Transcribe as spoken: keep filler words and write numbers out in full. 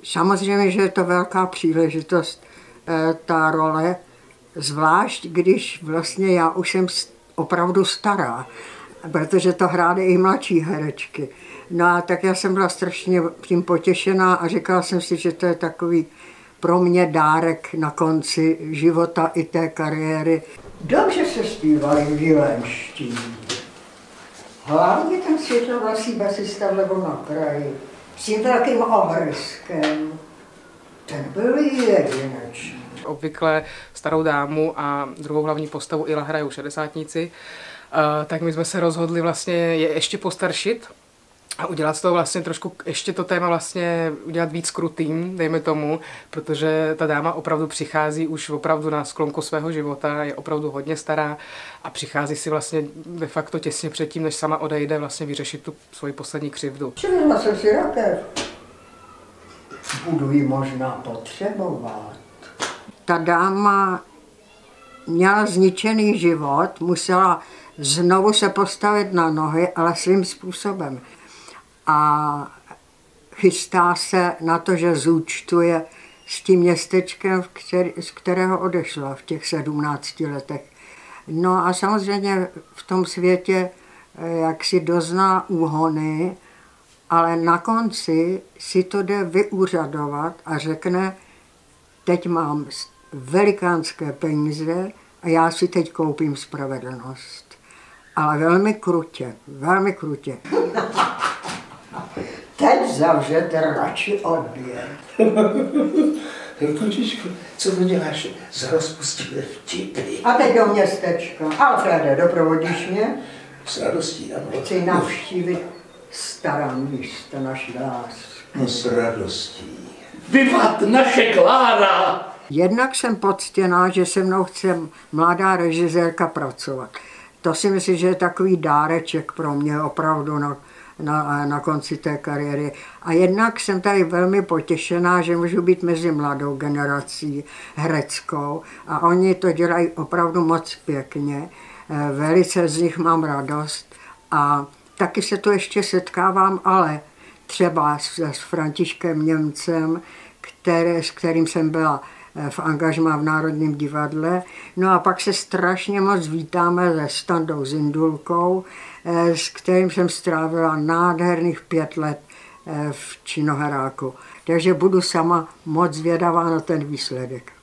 Samozřejmě, že je to velká příležitost, ta role, zvlášť když vlastně já už jsem opravdu stará, protože to hrály i mladší herečky. No a tak já jsem byla strašně tím potěšená a říkala jsem si, že to je takový pro mě dárek na konci života i té kariéry. Dobře se zpívali v Jilenští. Hlavně ten světlovlasý basista vlevo na kraji, s tím velkým ohrskem. Ten byl jedinečný. Obvykle starou dámu a druhou hlavní postavu Ila hrajou šedesátníci, tak my jsme se rozhodli vlastně je ještě postaršit a udělat z toho vlastně trošku, ještě to téma vlastně udělat víc krutým, dejme tomu, protože ta dáma opravdu přichází už opravdu na sklonku svého života, je opravdu hodně stará a přichází si vlastně de facto těsně předtím, než sama odejde, vlastně vyřešit tu svoji poslední křivdu. Přivezla jsem si rakev. Budu ji možná potřebovat. Ta dáma měla zničený život, musela znovu se postavit na nohy, ale svým způsobem. A chystá se na to, že zúčtuje s tím městečkem, z kterého odešla v těch sedmnácti letech. No a samozřejmě v tom světě jak si dozná úhony, ale na konci si to jde vyúřadovat a řekne, teď mám velikánské peníze a já si teď koupím spravedlnost. Ale velmi krutě, velmi krutě. Teď zavřete radši oběd. Kočičko, co to děláš? Rozpustili vtipy. A teď do městečka. Alfrede, doprovodíš mě? S radostí, ano. Chci navštívit stará místa naší lásky. No s radostí. Vyvat naše Klára! Jednak jsem poctěná, že se mnou chce mladá režisérka pracovat. To si myslím, že je takový dáreček pro mě opravdu na, na, na konci té kariéry. A jednak jsem tady velmi potěšená, že můžu být mezi mladou generací hereckou a oni to dělají opravdu moc pěkně. Velice z nich mám radost a taky se tu ještě setkávám, ale třeba s, s Františkem Němcem, které, s kterým jsem byla v angažmá v Národním divadle. No a pak se strašně moc vítáme se Standou Zindulkou, s kterým jsem strávila nádherných pět let v Činoheráku. Takže budu sama moc zvědavá na ten výsledek.